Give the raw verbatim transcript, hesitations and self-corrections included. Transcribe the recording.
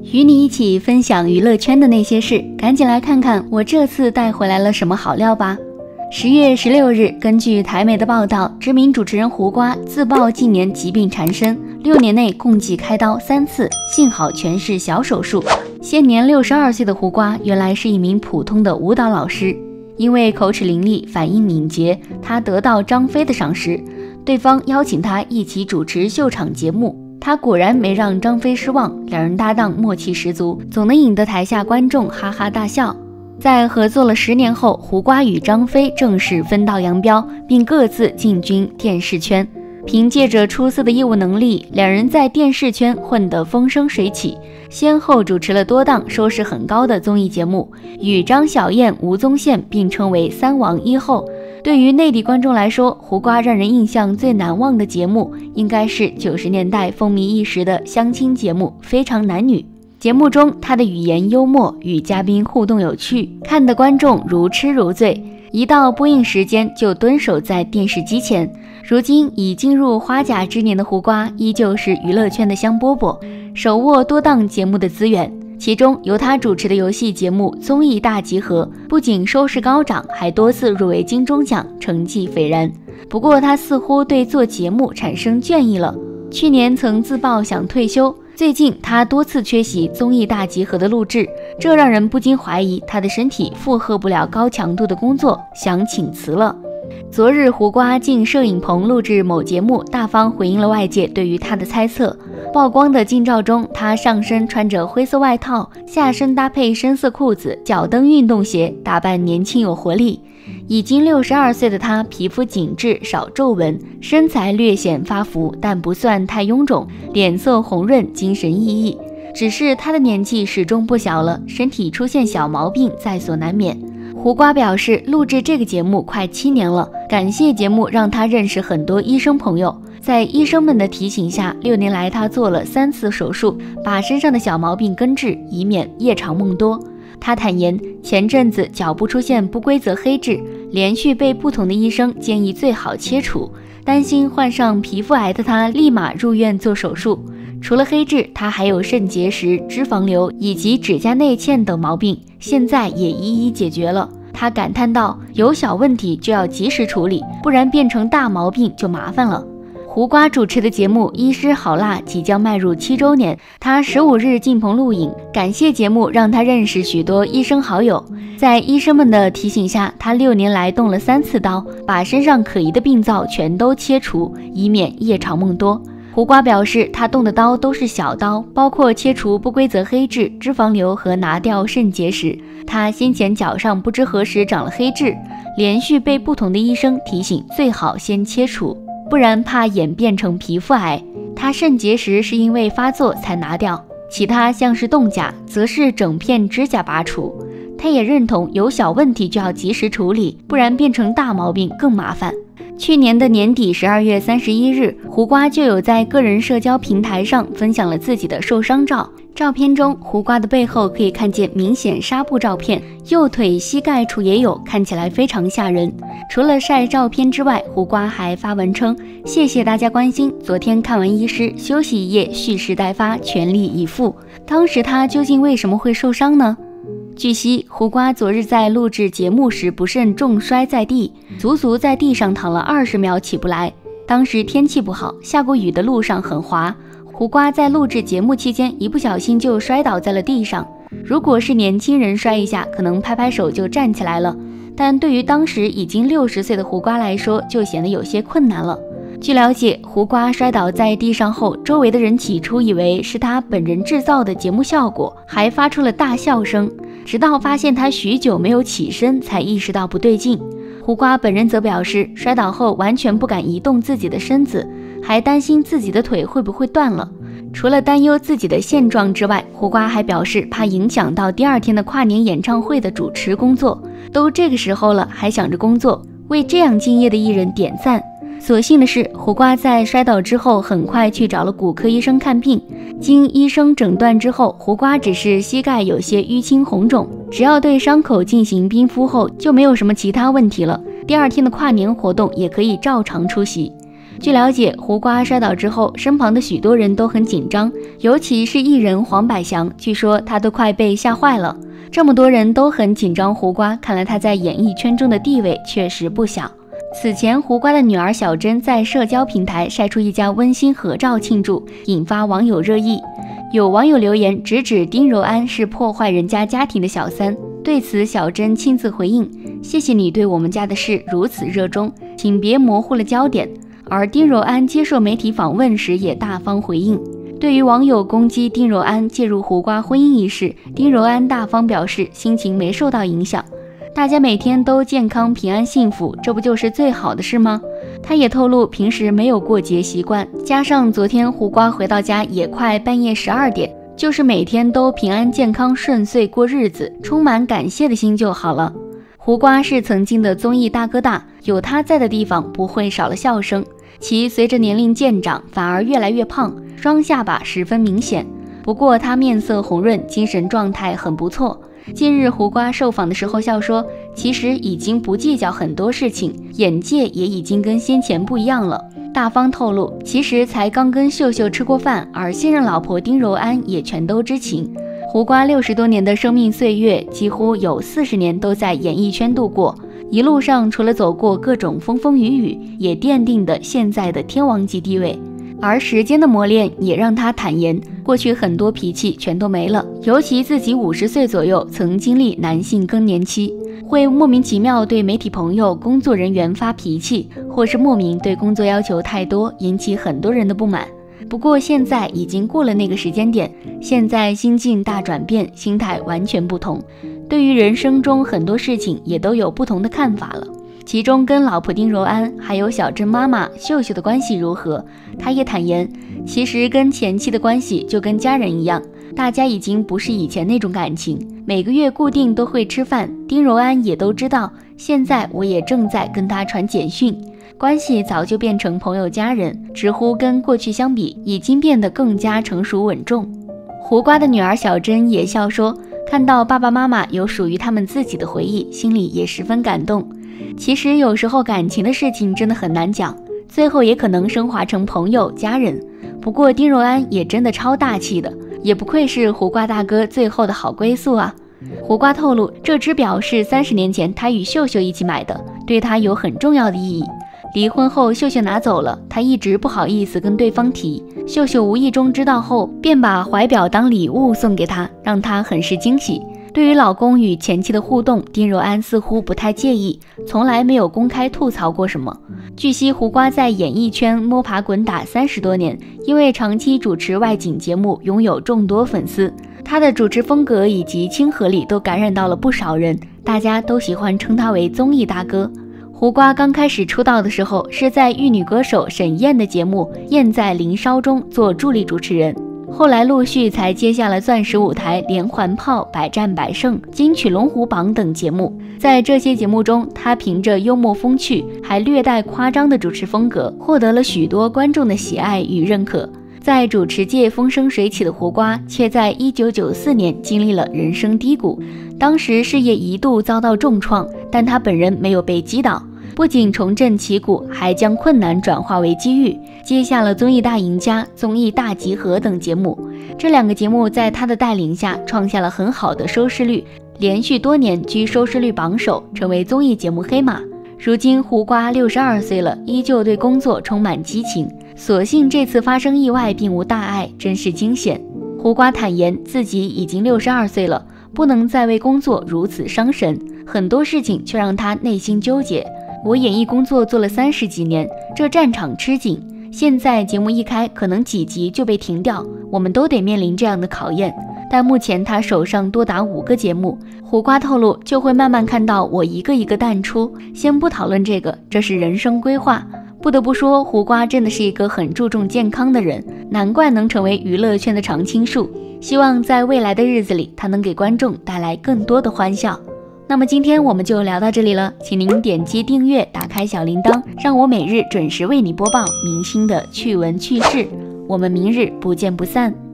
与你一起分享娱乐圈的那些事，赶紧来看看我这次带回来了什么好料吧。十月十六日，根据台媒的报道，知名主持人胡瓜自曝近年疾病缠身，六年内共计开刀三次，幸好全是小手术。现年六十二岁的胡瓜原来是一名普通的舞蹈老师，因为口齿伶俐、反应敏捷，他得到张飞的赏识，对方邀请他一起主持秀场节目。他果然没让张飞失望，两人搭档默契十足，总能引得台下观众哈哈大笑。在合作了十年后，胡瓜与张飞正式分道扬镳，并各自进军电视圈。凭借着出色的业务能力，两人在电视圈混得风生水起，先后主持了多档收视很高的综艺节目，与张小燕、吴宗宪并称为三王一后。对于内地观众来说，胡瓜让人印象最难忘的节目应该是九十年代风靡一时的相亲节目《非常男女》。节目中他的语言幽默，与嘉宾互动有趣，看得观众如痴如醉，一到播映时间就蹲守在电视机前。如今已进入花甲之年的胡瓜依旧是娱乐圈的香饽饽，手握多档节目的资源，其中由他主持的游戏节目《综艺大集合》不仅收视高涨，还多次入围金钟奖，成绩斐然。不过他似乎对做节目产生倦意了，去年曾自曝想退休，最近他多次缺席《综艺大集合》的录制，这让人不禁怀疑他的身体负荷不了高强度的工作，想请辞了。昨日胡瓜进摄影棚录制某节目，大方回应了外界对于他的猜测。曝光的近照中，他上身穿着灰色外套，下身搭配深色裤子、脚蹬运动鞋，打扮年轻有活力。已经六十二岁的他，皮肤紧致，少皱纹，身材略显发福，但不算太臃肿，脸色红润，精神奕奕。只是他的年纪始终不小了，身体出现小毛病在所难免。胡瓜表示，录制这个节目快七年了，感谢节目让他认识很多医生朋友。在医生们的提醒下，六年来他做了三次手术，把身上的小毛病根治，以免夜长梦多。他坦言，前阵子脚部出现不规则黑痣，连续被不同的医生建议最好切除，担心患上皮肤癌的他立马入院做手术。除了黑痣，他还有肾结石、脂肪瘤以及指甲内嵌等毛病，现在也一一解决了。他感叹道，有小问题就要及时处理，不然变成大毛病就麻烦了。胡瓜主持的节目《医师好辣》即将迈入七周年，他十五日进棚录影，感谢节目让他认识许多医生好友。在医生们的提醒下，他六年来动了三次刀，把身上可疑的病灶全都切除，以免夜长梦多。胡瓜表示，他动的刀都是小刀，包括切除不规则黑痣、脂肪瘤和拿掉肾结石。他先前脚上不知何时长了黑痣，连续被不同的医生提醒最好先切除，不然怕演变成皮肤癌。他肾结石是因为发作才拿掉，其他像是冻甲则是整片指甲拔除。他也认同有小问题就要及时处理，不然变成大毛病更麻烦。去年的年底十二月三十一日，胡瓜就有在个人社交平台上分享了自己的受伤照。照片中，胡瓜的背后可以看见明显纱布照片，右腿膝盖处也有，看起来非常吓人。除了晒照片之外，胡瓜还发文称，谢谢大家关心，昨天看完医师，休息一夜，蓄势待发，全力以赴。当时他究竟为什么会受伤呢？据悉，胡瓜昨日在录制节目时不慎重摔在地，足足在地上躺了二十秒起不来。当时天气不好，下过雨的路上很滑，胡瓜在录制节目期间一不小心就摔倒在了地上。如果是年轻人摔一下，可能拍拍手就站起来了，但对于当时已经六十岁的胡瓜来说，就显得有些困难了。据了解，胡瓜摔倒在地上后，周围的人起初以为是他本人制造的节目效果，还发出了大笑声，直到发现他许久没有起身，才意识到不对劲。胡瓜本人则表示，摔倒后完全不敢移动自己的身子，还担心自己的腿会不会断了。除了担忧自己的现状之外，胡瓜还表示怕影响到第二天的跨年演唱会的主持工作，都这个时候了还想着工作，为这样敬业的艺人点赞。所幸的是，胡瓜在摔倒之后很快去找了骨科医生看病，经医生诊断之后，胡瓜只是膝盖有些淤青红肿，只要对伤口进行冰敷后就没有什么其他问题了，第二天的跨年活动也可以照常出席。 据了解，胡瓜摔倒之后，身旁的许多人都很紧张，尤其是艺人黄百祥，据说他都快被吓坏了。这么多人都很紧张胡瓜，看来他在演艺圈中的地位确实不小。此前，胡瓜的女儿小珍在社交平台晒出一家温馨合照庆祝，引发网友热议。有网友留言直指丁柔安是破坏人家家庭的小三，对此小珍亲自回应：谢谢你对我们家的事如此热衷，请别模糊了焦点。而丁柔安接受媒体访问时也大方回应。对于网友攻击丁柔安介入胡瓜婚姻一事，丁柔安大方表示心情没受到影响，大家每天都健康平安幸福，这不就是最好的事吗？他也透露平时没有过节习惯，加上昨天胡瓜回到家也快半夜十二点，就是每天都平安健康顺遂过日子，充满感谢的心就好了。胡瓜是曾经的综艺大哥大，有他在的地方不会少了笑声，其随着年龄渐长反而越来越胖，双下巴十分明显。不过他面色红润，精神状态很不错。近日胡瓜受访的时候笑说，其实已经不计较很多事情，眼界也已经跟先前不一样了。大方透露，其实才刚跟秀秀吃过饭，而现任老婆丁柔安也全都知情。胡瓜六十多年的生命岁月，几乎有四十年都在演艺圈度过，一路上除了走过各种风风雨雨，也奠定的现在的天王级地位。而时间的磨练也让他坦言，过去很多脾气全都没了，尤其自己五十岁左右曾经历男性更年期，会莫名其妙对媒体朋友、工作人员发脾气，或是莫名对工作要求太多，引起很多人的不满。不过现在已经过了那个时间点，现在心境大转变，心态完全不同，对于人生中很多事情也都有不同的看法了。其中跟老婆丁柔安还有小珍妈妈秀秀的关系如何，他也坦言，其实跟前妻的关系就跟家人一样，大家已经不是以前那种感情，每个月固定都会吃饭，丁柔安也都知道，现在我也正在跟他传简讯，关系早就变成朋友家人，直呼跟过去相比已经变得更加成熟稳重。胡瓜的女儿小珍也笑说，看到爸爸妈妈有属于他们自己的回忆，心里也十分感动。其实有时候感情的事情真的很难讲，最后也可能升华成朋友家人。不过丁柔安也真的超大气的，也不愧是胡瓜大哥最后的好归宿啊。胡瓜透露，这只表是三十年前他与秀秀一起买的，对他有很重要的意义。离婚后秀秀拿走了，他一直不好意思跟对方提，秀秀无意中知道后便把怀表当礼物送给他，让他很是惊喜。对于老公与前妻的互动，丁柔安似乎不太介意，从来没有公开吐槽过什么。据悉，胡瓜在演艺圈摸爬滚打三十多年，因为长期主持外景节目，拥有众多粉丝。他的主持风格以及亲和力都感染到了不少人，大家都喜欢称他为综艺大哥。胡瓜刚开始出道的时候，是在玉女歌手沈燕的节目《燕在林梢》中做助理主持人。后来陆续才接下了钻石舞台、连环炮、百战百胜、金曲龙虎榜等节目。在这些节目中，他凭着幽默风趣还略带夸张的主持风格，获得了许多观众的喜爱与认可。在主持界风生水起的胡瓜，却在一九九四年经历了人生低谷，当时事业一度遭到重创，但他本人没有被击倒，不仅重振旗鼓，还将困难转化为机遇，接下了综艺大赢家、综艺大集合等节目。这两个节目在他的带领下创下了很好的收视率，连续多年居收视率榜首，成为综艺节目黑马。如今胡瓜六十二岁了，依旧对工作充满激情，所幸这次发生意外并无大碍，真是惊险。胡瓜坦言自己已经六十二岁了，不能再为工作如此伤神，很多事情却让他内心纠结。我演艺工作做了三十几年，这战场吃紧，现在节目一开，可能几集就被停掉，我们都得面临这样的考验。但目前他手上多达五个节目，胡瓜透露就会慢慢看到我一个一个淡出，先不讨论这个，这是人生规划。不得不说，胡瓜真的是一个很注重健康的人，难怪能成为娱乐圈的常青树。希望在未来的日子里，他能给观众带来更多的欢笑。那么今天我们就聊到这里了，请您点击订阅，打开小铃铛，让我每日准时为你播报明星的趣闻趣事。我们明日不见不散。